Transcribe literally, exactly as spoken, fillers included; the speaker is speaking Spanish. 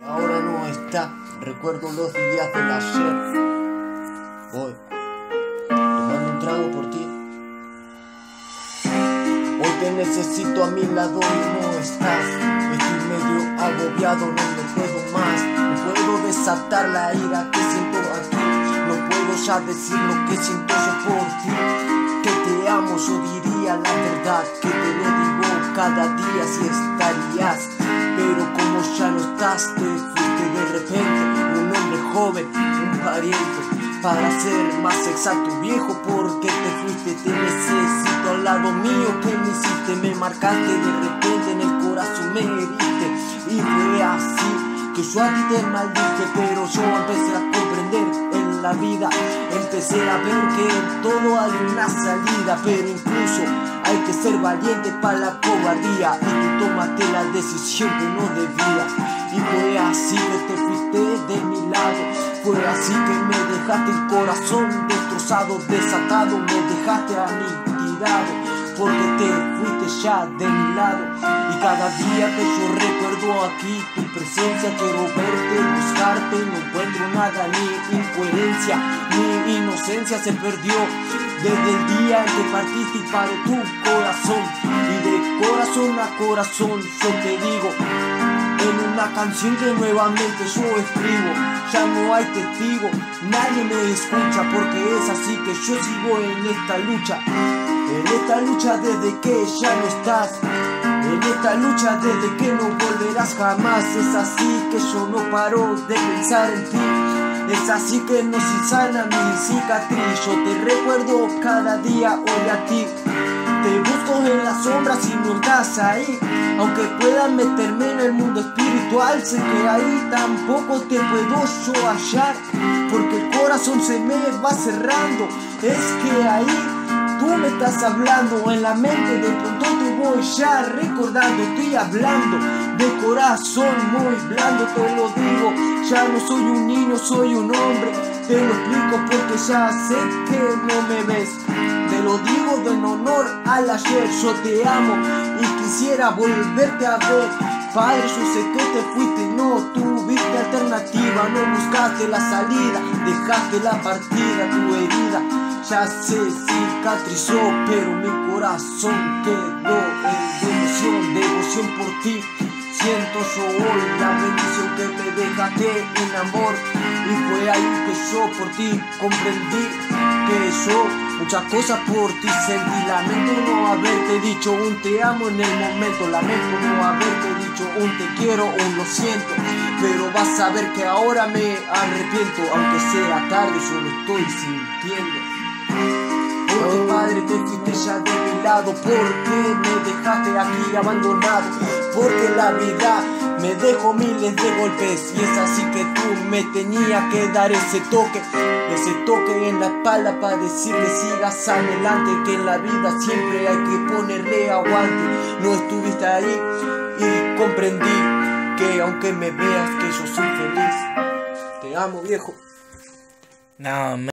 ahora no está. Recuerdo los días del ayer. Voy tomando un trago por ti. Hoy te necesito a mi lado y no estás. Estoy medio agobiado, no me puedo más. No puedo desatar la ira que siento aquí. No puedo ya decir lo que siento yo por ti. Que te amo, yo diría la verdad. Que te lo digo cada día si estarías. Pero como ya no estás, te fuiste de repente. Un hombre joven, un pariente. Para ser más exacto, viejo, porque te fuiste. Te necesito al lado mío. Que me hiciste, me marcaste de repente. En el corazón me heriste. Y fue así que yo a ti te maldije. Pero yo empecé a comprender en la vida. Empecé a ver que en todo hay una salida. Pero incluso hay que ser valiente para la cobardía. Y tú tomaste la decisión que no debías. Y fue así que te fuiste de mi lado. Fue así que me dejaste el corazón destrozado, desatado. Me dejaste a mí tirado, porque te fuiste ya de mi lado. Y cada día que yo recuerdo aquí tu presencia, quiero verte, buscarte. No encuentro nada, ni incoherencia, ni inocencia se perdió. Desde el día en que partiste y paró tu corazón. Y de corazón a corazón yo te digo, en una canción que nuevamente yo escribo. Ya no hay testigo, nadie me escucha, porque es así que yo sigo en esta lucha. En esta lucha desde que ya no estás. En esta lucha desde que no volverás jamás. Es así que yo no paro de pensar en ti. Es así que no se sana mi cicatriz. Yo te recuerdo cada día hoy a ti. Te busco en las sombras y no estás ahí. Aunque pueda meterme en el mundo espiritual, sé que ahí tampoco te puedo yo hallar. Porque el corazón se me va cerrando. Es que ahí tú me estás hablando en la mente, de pronto te voy ya recordando. Estoy hablando de corazón muy blando, te lo digo. Ya no soy un niño, soy un hombre. Te lo explico porque ya sé que no me ves. Te lo digo en honor al ayer. Yo te amo y quisiera volverte a ver. Padre, yo sé que te fuiste y no tuviste alternativa. No buscaste la salida, dejaste la partida. Tu herida ya se cicatrizó, pero mi corazón quedó en devoción, devoción por ti. Siento yo hoy la bendición que me dejaste en amor. Y fue ahí que yo por ti comprendí que yo muchas cosas por ti sentí. Lamento no haberte dicho un te amo en el momento. Lamento no haberte dicho un te quiero, un lo siento. Pero vas a ver que ahora me arrepiento. Aunque sea tarde, yo lo estoy sintiendo. Porque padre, te fuiste ya de mi lado. Porque me dejaste aquí abandonado. Porque la vida me dejó miles de golpes. Y es así que tú me tenías que dar ese toque. Ese toque en la espalda para decir que sigas adelante. Que en la vida siempre hay que ponerle aguante. No estuviste ahí y comprendí que aunque me veas que yo soy feliz. Te amo, viejo. No,